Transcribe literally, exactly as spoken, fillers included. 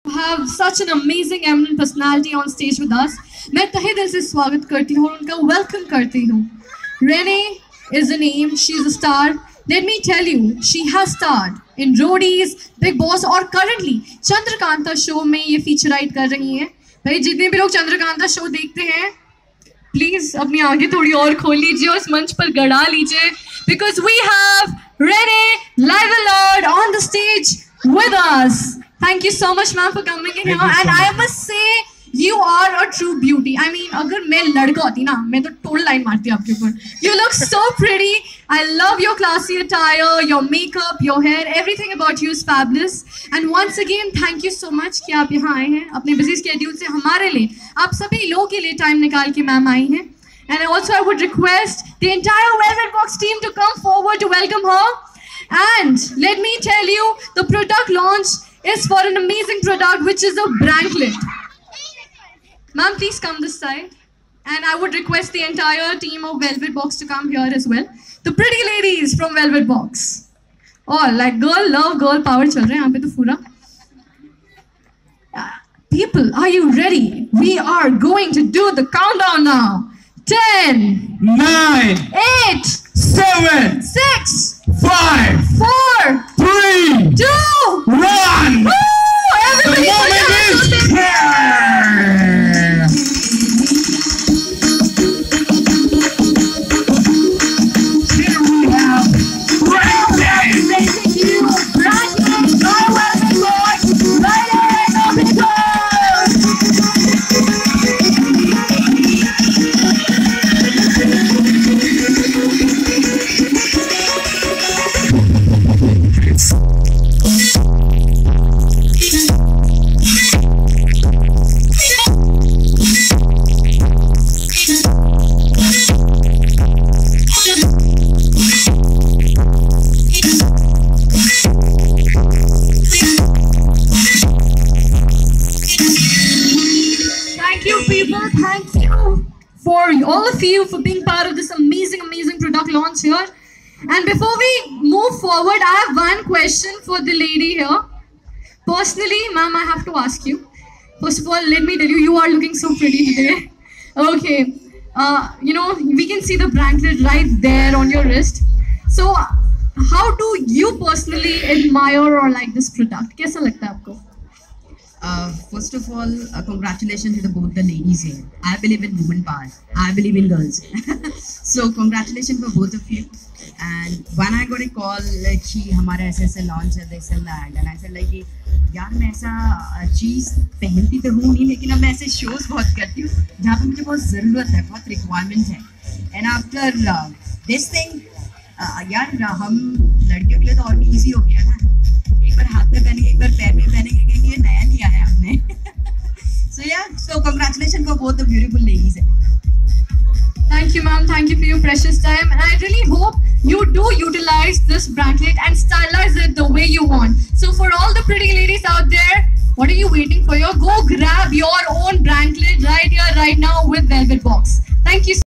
have such an amazing eminent personality on stage with us. मैं तहे दिल से स्वागत करती हूँ और उनका welcome करती हूँ. Renee is a name, she is a star. Let me tell you, she has starred in Roadies, Big Boss और currently चंद्रकांता show में ये feature write कर रही हैं. भाई जितने भी लोग चंद्रकांता show देखते हैं, please अपनी आंखें थोड़ी और खोल लीजिए और इस मंच पर गड़ा लीजिए, because we have Renee Dhyaaz on the stage with us. Thank you so much, ma'am, for coming in here. And I must say, you are a true beauty. I mean, अगर मैं लड़का होती ना, मैं तो टोल लाइन मारती आपके ऊपर. You look so pretty. I love your classy attire, your makeup, your hair. Everything about you is fabulous. And once again, thank you so much कि आप यहाँ आए हैं. अपने busy schedule से हमारे लिए, आप सभी लोगों के लिए time निकाल के मैम आई हैं. And also, I would request the entire Velvet Box team to come forward to welcome her. And let me tell you, the product launch is for an amazing product, which is a Branklet. Ma'am, please come this side. And I would request the entire team of Velvet Box to come here as well. The pretty ladies from Velvet Box. Oh, like girl love, girl power chal raha hai yahan pe to pura. People, are you ready? We are going to do the countdown now. ten, nine, eight, seven, six, five, four, three, two, one. Woo! Everybody The moment is here. Here we have Branklet. Thank you, Branklet. Go Velvet Box. Ladies, open the door. Thank you for all of you for being part of this amazing, amazing product launch here. And before we move forward, I have one question for the lady here. Personally, ma'am, I have to ask you. First of all, let me tell you, you are looking so pretty today. Okay. Uh, you know, we can see the Branklet right there on your wrist. So, how do you personally admire or like this product? कैसा लगता है आपको? Uh, first of all, uh, congratulations to the, both the ladies here. I believe in women power. I believe in girls. So congratulations for both of you. And when I got a call like कि हमारा ऐसे ऐसे launch है, they sell the ad, and I said like कि यार मैं ऐसा चीज़ पहनती तो हूँ नहीं, लेकिन अब मैं ऐसे shows बहुत करती हूँ जहाँ पे मुझे बहुत ज़रूरत है, बहुत requirement है. And after uh, this thing, uh, यार हम लड़कियों के लिए तो और भी easy हो गया ना. एक बार हाथ में पहनेंगे, एक बार पैर में पहनेंगे, क्योंकि ये नया लिया है हमने. So yeah, so congratulations for both the beautiful ladies. Thank you, ma'am. Thank you for your precious time. And I really hope you do utilize this Branklet and stylize it the way you want. So for all the pretty ladies out there, what are you waiting for? Go grab your own Branklet right here, right now with Velvet Box. Thank you.